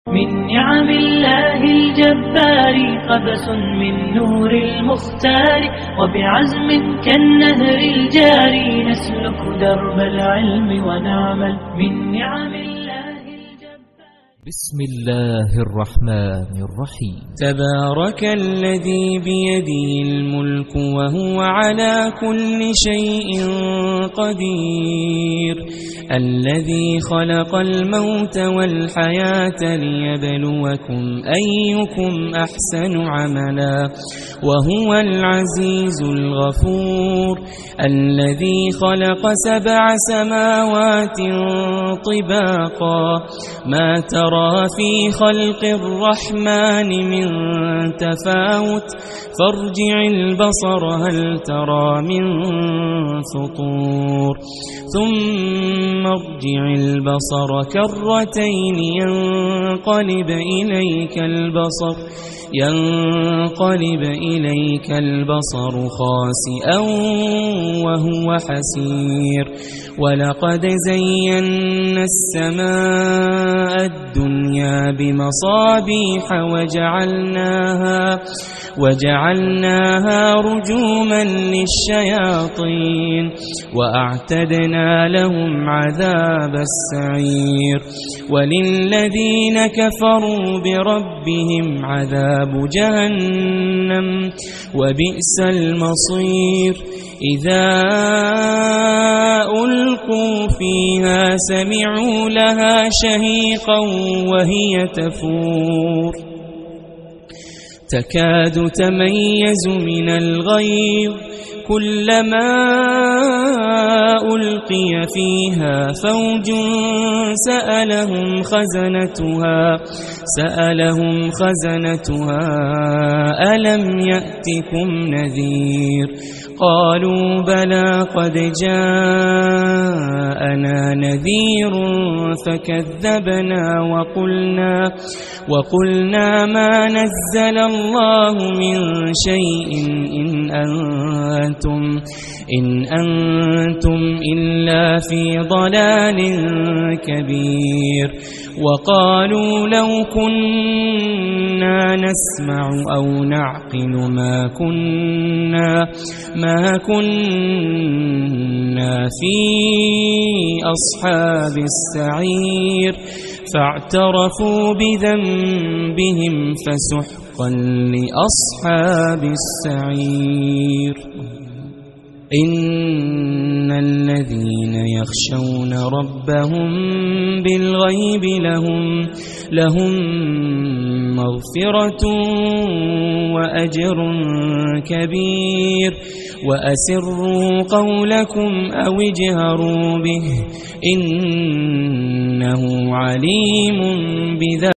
من نعم الله الجبار قبس من نور المختار، وبعزم كالنهر الجاري نسلك درب العلم ونعمل. من نعم الله الجبار. بسم الله الرحمن الرحيم. تبارك الذي بيده الملك وهو على كل شيء قدير، الذي خلق الموت والحياة ليبلوكم أيكم أحسن عملا، وهو العزيز الغفور، الذي خلق 7 سماوات طباقا، ما ترى في خلق الرحمن من تفاوت، فارجع البصر هل ترى من فطور، ثم ارجع البصر كرتين ينقلب إليك البصر خاسئا وهو حسير. ولقد زينا السماء الدنيا بمصابيح وجعلناها رجوما للشياطين، وأعتدنا لهم عذاب السعير. وللذين كفروا بربهم عذاب جهنم وبئس المصير. إذا ألقوا فيها سمعوا لها شهيقا وهي تفور، تكاد تميز من الغيظ، كلما ألقي فيها فوج سألهم خزنتها ألم يأتكم نذير؟ قالوا بلى قد جاءنا نذير فكذبنا وقلنا ما نزل الله من شيء إن أنتم إلا في ضلال كبير. وقالوا لو كنا نسمع أو نعقل ما كنا في أصحاب السعير، فاعترفوا بذنبهم فسحقا لأصحاب السعير. إن الذين يخشون ربهم بالغيب لهم مغفرة وأجر كبير. وأسروا قولكم أو اجهروا به إنه عليم بذات